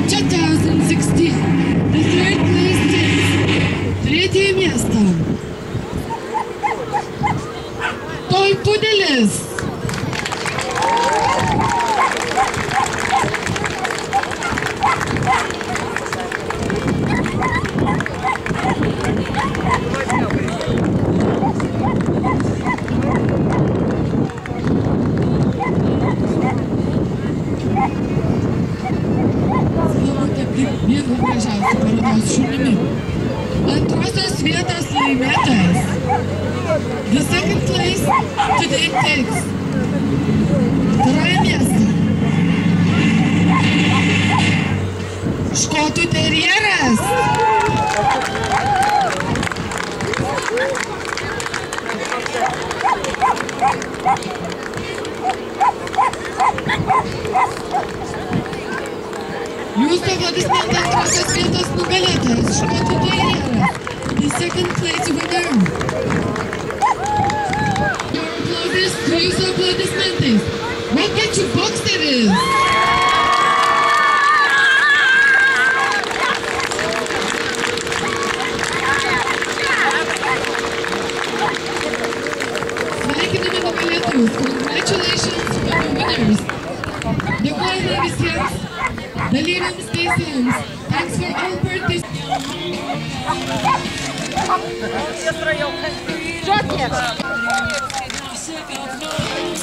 2016. The third place takes третье место. Той Пуделес. Vienu gražiausių parodos šunimi. Antrosios vietos laimėtojas. The second place today takes второе место. Škotų terjeras. Jūsų aplodismentai antrosios vietos nugalėtojas Škotų terjeras. The second place winner. Your applause to jūsų aplodismentais. Vokiečių bokseris. Sveikiname nugalėtojus. Congratulations for the winners. Dėkojame visiems dalyviams teisėjams. Thanks for all participants.